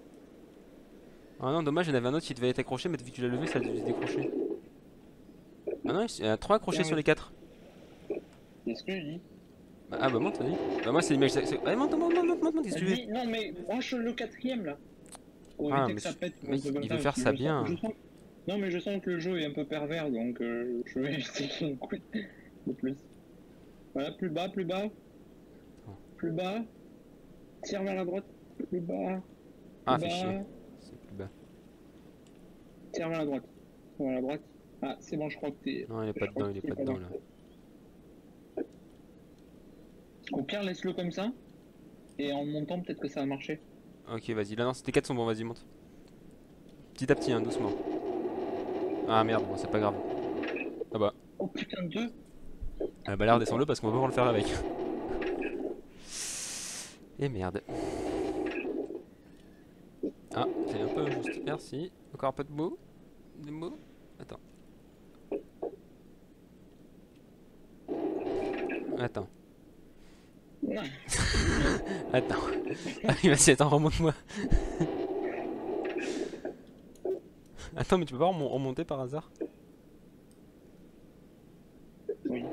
Ah non, dommage, il y en avait un autre qui devait être accroché, mais vu que tu l'as levé, ça a dû se décrocher. Ah non, il y en a trois accrochés sur les quatre. C'est ce que je dis. Bah, ah bah monte, vas-y. Bah moi c'est l'image. Allez, monte, qu'est-ce que tu veux? Non, mais branche le quatrième là. Pour Ah, éviter mais que ça pète. il veut faire ça bien. Non, mais je sens que le jeu est un peu pervers, donc je vais éviter qu'il me coûte de plus. Voilà, plus bas, plus bas. Plus bas. Tire vers la droite. Plus bas. Ah, fais chier. C'est plus bas. Tire vers la droite. Tire vers la droite. Ah, c'est bon, je crois que t'es. Non, il est pas dedans, il est pas dedans là. Au pire, laisse-le comme ça. Et en montant, peut-être que ça va marcher. Ok, vas-y. Là, non, tes 4 sont bons, vas-y, monte. Petit à petit, hein, doucement. Ah merde, bon, c'est pas grave. Ah bah. Oh putain, deux. Ah bah là, redescends-le parce qu'on va pouvoir le faire avec. Et merde. Ah, c'est un peu juste. Merci. Encore un peu de mots. Des mots. Attends. Attends. Attends. Ah oui, vas-y, attends, remonte-moi. Attends, mais tu peux pas remonter par hasard? Oui.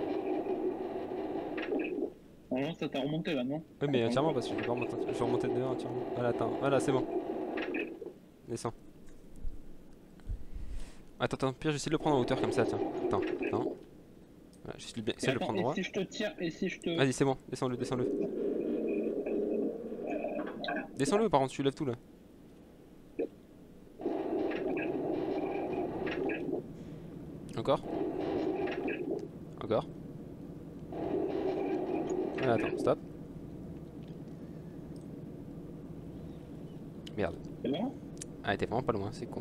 Non, ça t'a remonté là, non? Oui, mais entièrement parce que je vais pas remonter. Je vais remonter dedans entièrement. Voilà, attends. Voilà, c'est bon. Descends. Attends, pire, j'essaie de le prendre en hauteur comme ça, tiens. Attends. Voilà, j'essaie de le prendre droit. Et si je te tire, et si je te. Vas-y, c'est bon, descends-le. Descends-le, par contre, tu lèves tout là. Encore. Voilà, attends, stop. Merde. C'est bon? Ah, t'es vraiment pas loin, c'est con.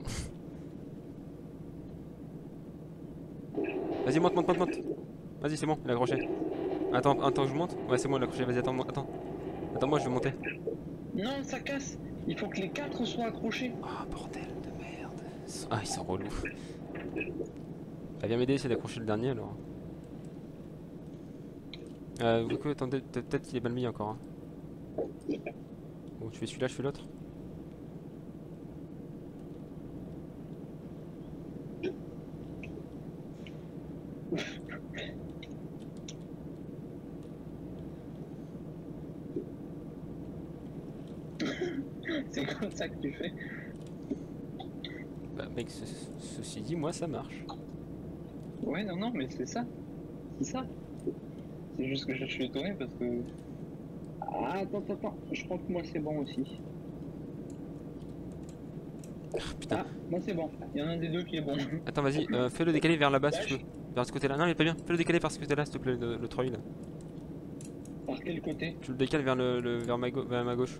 Vas-y, monte. Vas-y, c'est bon, il a accroché. Attends, que je monte. Ouais, c'est bon, il a accroché, vas-y, attends. Attends-moi, je vais monter. Non, ça casse. Il faut que les quatre soient accrochés. Ah, bordel de merde. Ah, ils sont relous. Bah, viens m'aider, essayer d'accrocher le dernier alors. Du coup, attendez, peut-être qu'il est mal mis encore. Hein. Bon, tu fais celui-là, je fais l'autre. C'est comme ça que tu fais. Bah, mec, ceci dit, moi ça marche. Ouais, non, mais c'est ça. C'est ça. C'est juste que je suis étonné parce que. Ah, attends. Je crois que moi c'est bon aussi. Putain. Ah, moi c'est bon. Il y en a un des deux qui est bon. Attends, vas-y, fais-le décaler vers là-bas si tu veux. Vers ce côté-là. Non, il est pas bien. Fais-le décaler par ce côté-là, s'il te plaît, le treuil là. Par quel côté? Tu le décales vers, vers ma gauche.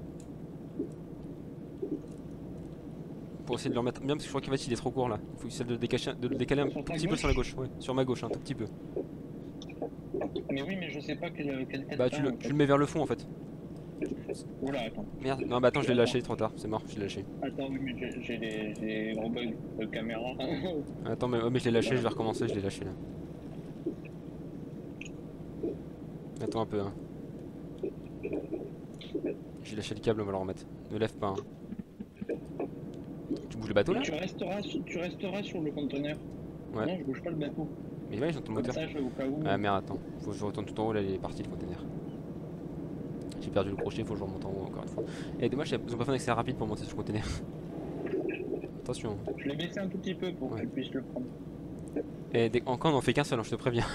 Pour essayer de le remettre bien, parce que je crois qu'il va il est trop court là. Il faut essayer de le décaler un tout petit peu sur la gauche. Ouais, sur ma gauche, un tout petit peu. Mais oui, mais je sais pas quelle tête. Bah, tu le mets vers le fond en fait. Oula, attends. Merde, non, bah attends, je l'ai lâché, trop tard, c'est mort, je l'ai lâché. Attends, oui, mais j'ai des gros bugs de caméra. Attends, mais je l'ai lâché, je vais recommencer, je l'ai lâché là. Attends un peu, hein. J'ai lâché le câble, on va le remettre. Ne lève pas, hein. Tu bouges le bateau là? Tu resteras sur le conteneur. Ouais. Non, je bouge pas le bateau. Mais ouais, ils ont ton moteur. Ça, au cas où. Ah merde, attends, faut que je retourne tout en haut, là il est parti le conteneur. J'ai perdu le crochet, faut que je remonte en haut encore une fois. Et dommage, ils ont pas fait un accès rapide pour monter sur le conteneur. Attention. Je l'ai baissé un tout petit peu pour que tu puisses le prendre. Et encore on en fait qu'un seul, hein, je te préviens.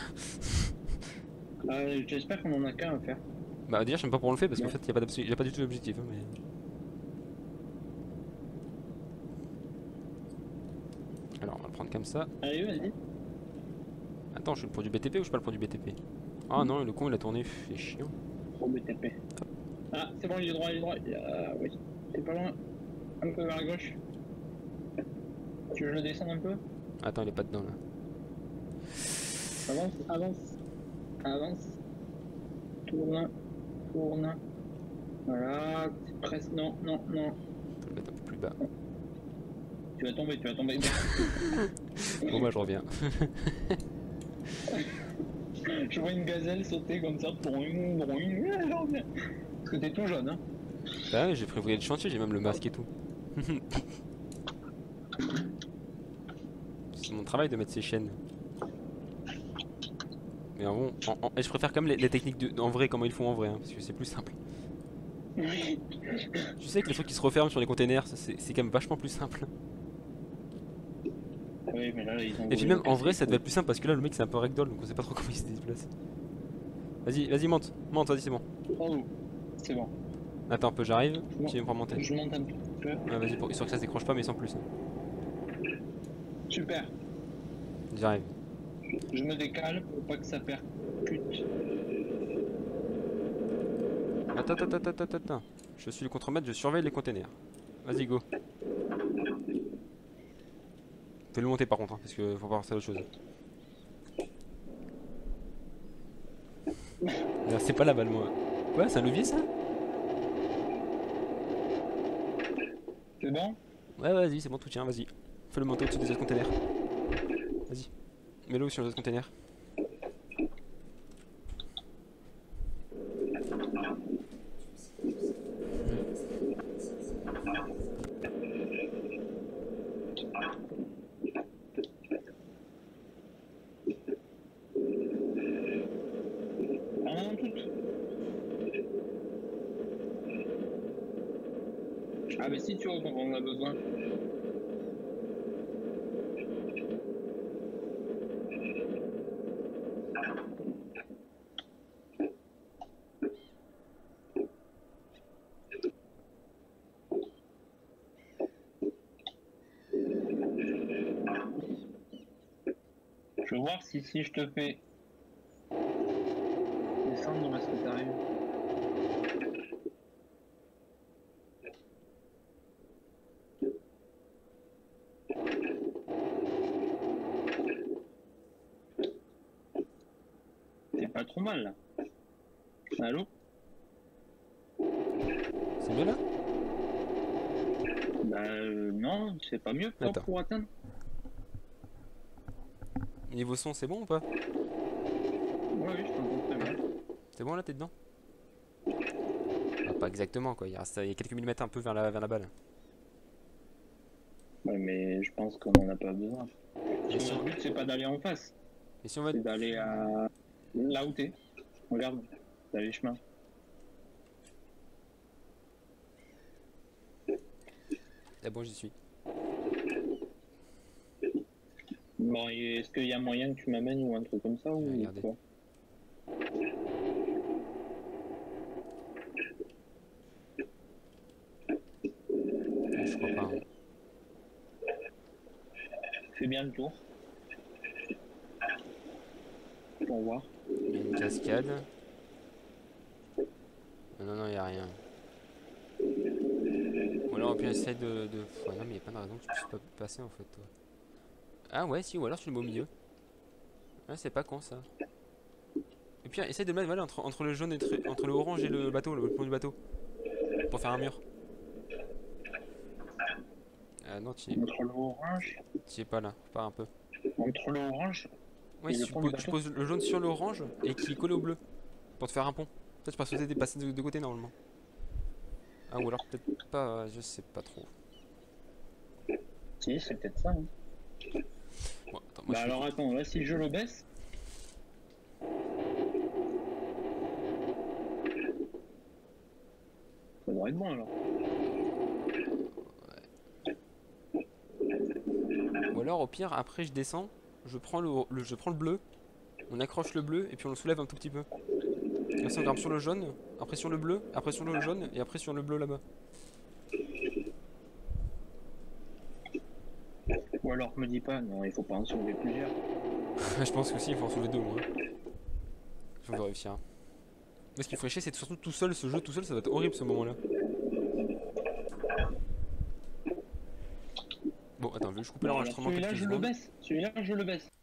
J'espère qu'on en a qu'un à faire. Bah déjà je sais même pas pourquoi on le fait parce qu'en fait y a pas du tout d'objectif. Hein, mais... Alors on va le prendre comme ça. Allez, vas-y. Attends, je suis le point du BTP ou je suis pas le point du BTP? Ah non, le con il a tourné, c'est chiant. Trop BTP. Ah, c'est bon, il est droit, il est droit. Oui, c'est pas loin. Un peu vers la gauche. Tu veux que je le descende un peu? Attends, il est pas dedans là. Avance, avance. Avance. Tourne. Tourne. Voilà, c'est presque. Non, non, non. Faut le mettre un peu plus bas. Tu vas tomber, tu vas tomber. Bon, moi je reviens. Je vois une gazelle sauter comme ça. Boing, boing. Elle revient. Parce que t'es tout jaune, hein. Bah ouais, j'ai prévu le chantier, j'ai même le masque et tout. C'est mon travail de mettre ces chaînes. Mais bon, et je préfère quand même les techniques en vrai, comment ils font en vrai, hein, parce que c'est plus simple. Oui. Tu sais que les trucs qui se referment sur les containers, c'est quand même vachement plus simple. Oui, mais là, ils ont. Et puis même en vrai, ça devait être plus simple parce que là, le mec c'est un peu ragdoll, donc on sait pas trop comment il se déplace. Vas-y, vas-y, monte, monte, vas-y, c'est bon. Oh, c'est bon. Attends un peu, j'arrive, tu vas me faire monter. Je monte un peu. Ah, vas-y, pour histoire que ça se décroche pas, mais sans plus. Hein. Super. J'arrive. Je me décale pour pas que ça percute. Attends. Je suis le contremaître, je surveille les containers. Vas-y, go. Fais-le monter par contre, hein, parce que faut pas penser à autre chose. Non, c'est pas la balle, moi. Quoi, c'est un levier ça? C'est bon? Ouais, vas-y, c'est bon, tout tient, vas-y. Fais-le monter au-dessus des autres containers. Vas-y. Mets-le sur les autres containers. En toute. Ah, mais si tu vois qu'on en a besoin. Je veux voir si je te fais descendre, est-ce que t'arrives? C'est pas trop mal là. Allô? C'est mieux là? Bah non, c'est pas mieux toi, Attends. pour atteindre. Niveau son, c'est bon ou pas? Ouais, oui, je t'entends très bien. C'est bon là, t'es dedans? Ah, pas exactement quoi, il y a quelques millimètres un peu vers la balle. Ouais, mais je pense qu'on en a pas besoin. Le but c'est pas d'aller en face, Et si on va... c'est d'aller à là où t'es. Regarde, t'as les chemins. Ah bon, j'y suis. Bon, et est-ce qu'il y a moyen que tu m'amènes ou un truc comme ça ou Regardez. quoi? Je crois pas. Hein. Fais bien le tour. Pour voir. Il y a une cascade. Non, il y a rien. Ou alors on peut essayer de... Ouais, non, mais il n'y a pas de raison que tu puisses pas passer en fait, toi. Ah ouais, si, ou alors tu le mets au milieu. Ah, c'est pas con ça. Et puis essaye de le mettre voilà, entre le jaune et entre le orange et le bateau, le pont du bateau. Pour faire un mur. Ah non, tu Entre l'orange. y es pas là, pars un peu. Entre l'orange. Ouais, Et si le tu, pont du tu bateau. poses le jaune sur l'orange et qui est collé au bleu. Pour te faire un pont. Toi tu peux sauter passer de côté normalement. Ah ou alors peut-être pas, je sais pas trop. Si, c'est peut-être ça. Hein. Bon, attends, moi Bah je alors attends, là si je le baisse. Ça devrait être bon alors. Ou alors au pire après je descends, je prends je prends le bleu, on accroche le bleu et puis on le soulève un tout petit peu. Comme ça on grimpe sur le jaune, après sur le bleu, après sur le jaune et après sur le bleu là-bas. Ou alors me dis pas, non, il faut pas en soulever plusieurs. Je pense que si, il faut en soulever 2 moi. Je vais vérifier. Mais ce qu'il ferait chier, c'est surtout tout seul, ce jeu tout seul, ça va être horrible ce moment-là. Bon, attends, je vais juste couper l'enregistrement quelques Celui-là, je le secondes. baisse. Celui-là, je le baisse.